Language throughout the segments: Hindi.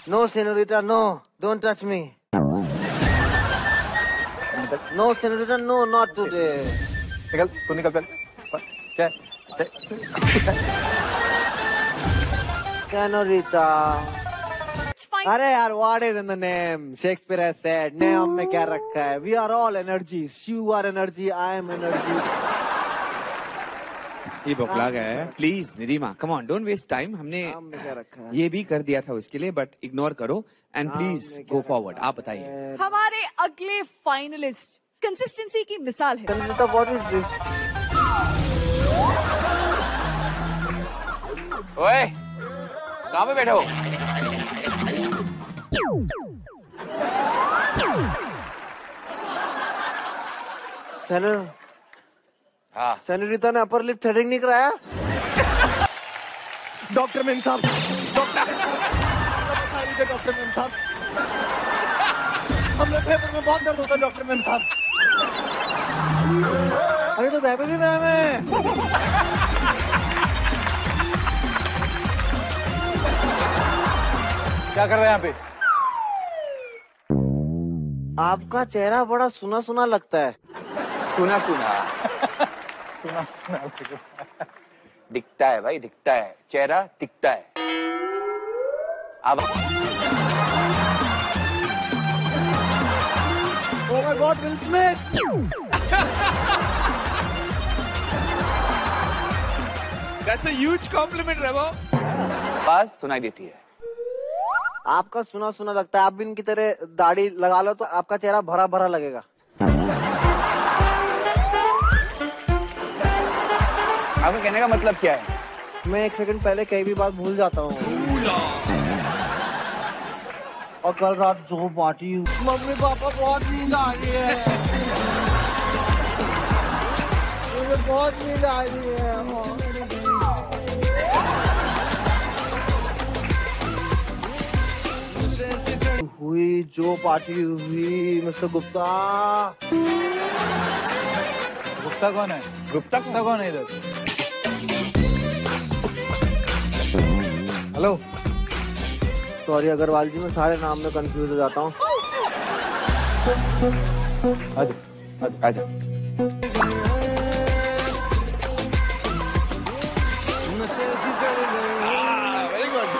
No, senorita, no. Don't touch me. No, senorita, no, not today. निकल, तू निकल पहले। क्या? Senorita. अरे यार, what is in the name? Shakespeare has said, name में क्या रखा है? We are all energies. You are energy, I am energy. ये बकला गया है। Please Nirima, come on, don't waste time. हमने ये भी कर दिया था उसके लिए, बट इग्नोर करो एंड प्लीज गो फॉरवर्ड। आप बताइए। हमारे अगले फाइनलिस्ट कंसिस्टेंसी की मिसाल है। Senorita, what is this? ओए, कहाँ पे बैठे हो? हाँ। सेनोरिटा ने अपर लिप थ्रेडिंग नहीं कराया? डॉक्टर मेम साहब, डॉक्टर मेम साहब, हमने पेपर में बहुत दर्द होता है डॉक्टर मेम साहब। अरे तो बेबी भी मैम है। क्या कर रहे हैं यहाँ पे? आपका चेहरा बड़ा सुना सुना लगता है। सुना सुना सुना सुना लगे। दिखता है भाई, दिखता है, चेहरा दिखता है। अब Oh my God, Will Smith! That's a huge compliment, Remo. आवाज सुनाई देती है। आपका सुना सुना लगता है। आप भी इनकी तरह दाढ़ी लगा लो तो आपका चेहरा भरा भरा लगेगा। आपका कहने का मतलब क्या है? मैं 1 सेकंड पहले कई भी बात भूल जाता हूँ। और कल रात जो पार्टी, मम्मी पापा बहुत नींद आ रही है, मुझे बहुत नींद आ रही है। हुई जो पार्टी हुई मिस्टर गुप्ता। गुप्ता कौन है? गुप्ता कौन है इधर? हेलो, सॉरी अग्रवाल जी, मैं सारे नाम में कंफ्यूज हो जाता हूँ। आजा आजा। Very good.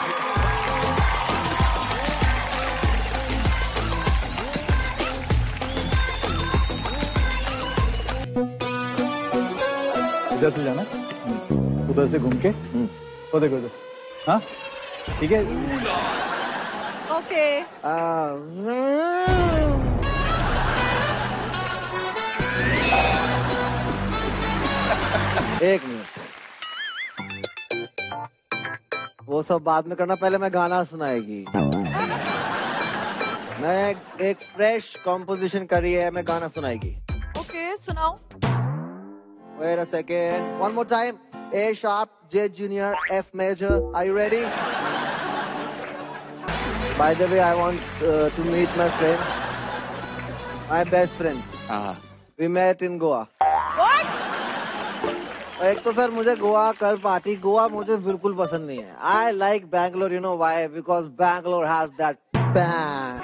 इधर से जाना, उधर से घूम के, वो देखो उधर। हाँ ठीक है। ओके। एक मिनट, वो सब बाद में करना, पहले मैं गाना सुनाएगी। मैं एक फ्रेश कॉम्पोजिशन करी है, मैं गाना सुनाएगी। ओके, सुनाओ। Wait a second, one more time. A sharp, J junior, F major. Are you ready? By the way, I want to meet my friends. My best friend. We met in Goa. What? एक तो सर मुझे गोवा कल पार्टी, गोवा मुझे बिल्कुल पसंद नहीं है। I like Bangalore, you know why? Because Bangalore has that bang.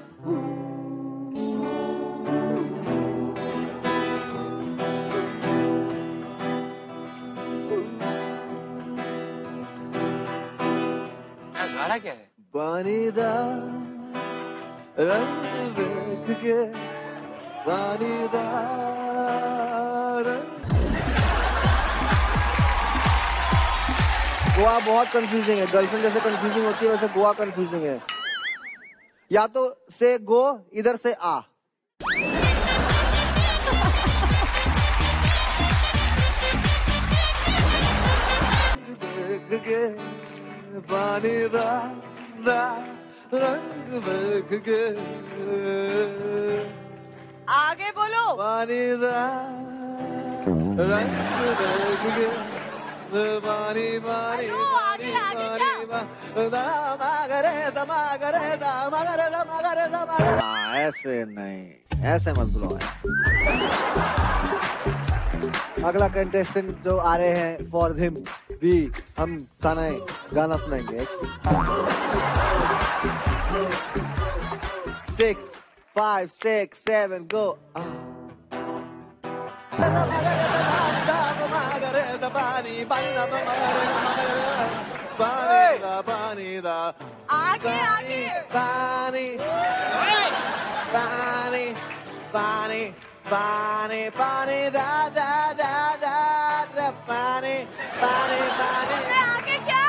गाना क्या है? पानीदा रंग देख के, पानीदा रंग। गोवा बहुत कंफ्यूजिंग है। गर्लफ्रेंड जैसे कंफ्यूजिंग होती है वैसे गोवा कंफ्यूजिंग है। या तो से गो, इधर से आ। देख के पानी दा रंग देख के, आगे बोलो। पानी दा रंग देख के, पानी पानी पानी पानी। ऐसे नहीं, ऐसे मत बुलाओ। अगला कंटेस्टेंट जो आ रहे हैं, फॉर हिम भी हम गाना सुनाएंगे। 6, 5, 6, 7, go. आगे आगे Bunny, bunny, bunny, bunny, bunny, da da da da da, bunny, bunny, bunny. अरे आगे क्या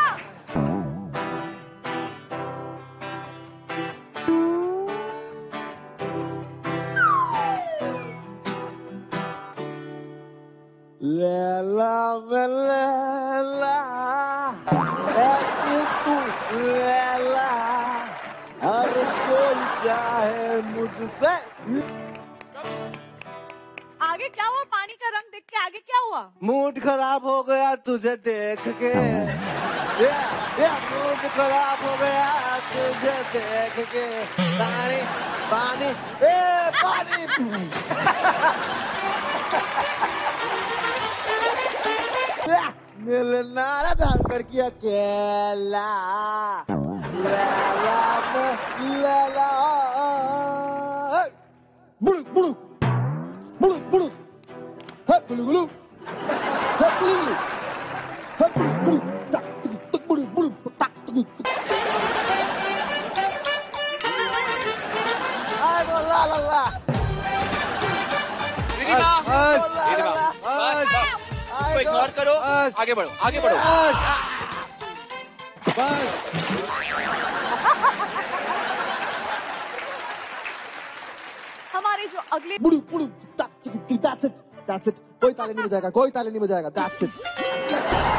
Lela, lela, ऐसी तू lela, हर कोई चाहे मुझसे. आगे क्या हुआ पानी का रंग देख के आगे क्या हुआ मूड खराब हो गया तुझे देख के. मूड खराब हो गया तुझे देख के. पानी, पानी, पानी. मिलना प्यार करके अकेला. लैला में लैला. बुड़ुक बुड़ुक बुड़ुक बुड़ुक. है गुलु गुलु. है गुलु गुलु. है बुड़ुक बुड़ुक. तक तक बुड़ुक बुड़ुक. तक तक. आई ला ला ला. रिदिमा रिदिमा बस इसको इग्नोर करो आगे बढ़ो आगे बढ़ो बस. हमारे जो अगले बुड़ुक बुड़ुक. That's it. That's it. कोई ताली नहीं बजाएगा. कोई ताली नहीं बजाएगा. That's it.